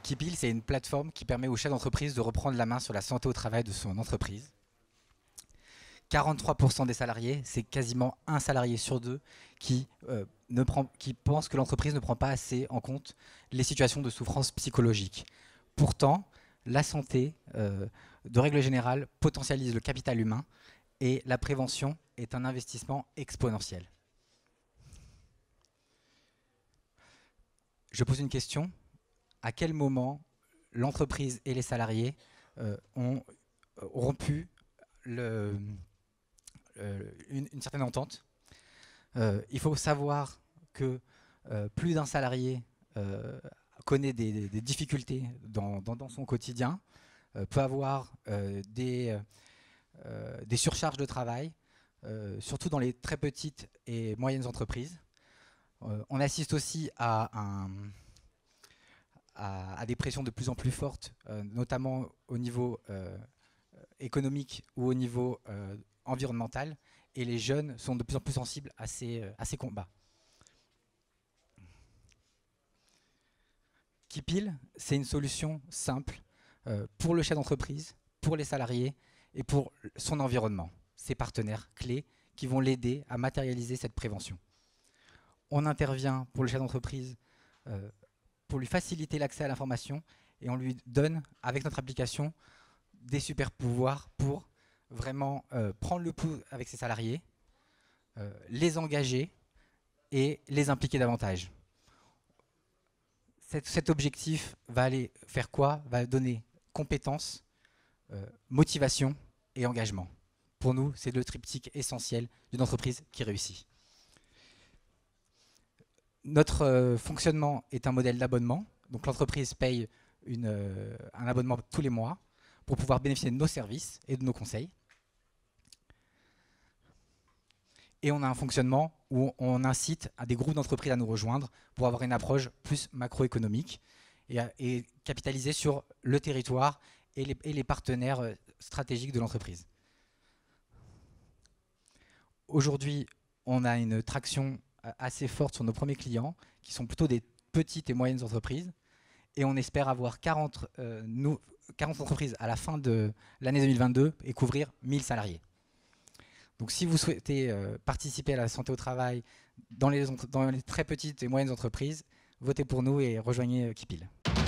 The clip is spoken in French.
Kipil, c'est une plateforme qui permet aux chefs d'entreprise de reprendre la main sur la santé au travail de son entreprise. 43% des salariés, c'est quasiment un salarié sur deux qui pense que l'entreprise ne prend pas assez en compte les situations de souffrance psychologique. Pourtant, la santé, de règle générale, potentialise le capital humain et la prévention est un investissement exponentiel. Je pose une question. À quel moment l'entreprise et les salariés ont rompu une certaine entente? Il faut savoir que plus d'un salarié connaît des difficultés dans son quotidien, peut avoir des surcharges de travail, surtout dans les très petites et moyennes entreprises. On assiste aussi à des pressions de plus en plus fortes, notamment au niveau économique ou au niveau environnemental, et les jeunes sont de plus en plus sensibles à ces combats. Kipil, c'est une solution simple pour le chef d'entreprise, pour les salariés et pour son environnement, ses partenaires clés qui vont l'aider à matérialiser cette prévention. On intervient pour le chef d'entreprise pour lui faciliter l'accès à l'information et on lui donne, avec notre application, des super pouvoirs pour vraiment prendre le pouls avec ses salariés, les engager et les impliquer davantage. Cet objectif va aller faire quoi? Va donner compétences, motivation et engagement. Pour nous, c'est le triptyque essentiel d'une entreprise qui réussit. Notre fonctionnement est un modèle d'abonnement. Donc l'entreprise paye un abonnement tous les mois pour pouvoir bénéficier de nos services et de nos conseils. Et on a un fonctionnement où on incite à des groupes d'entreprises à nous rejoindre pour avoir une approche plus macroéconomique et capitaliser sur le territoire et les partenaires stratégiques de l'entreprise. Aujourd'hui, on a une traction assez forte sur nos premiers clients, qui sont plutôt des petites et moyennes entreprises. Et on espère avoir 40 entreprises à la fin de l'année 2022 et couvrir 1000 salariés. Donc si vous souhaitez participer à la santé au travail dans les très petites et moyennes entreprises, votez pour nous et rejoignez Kipil.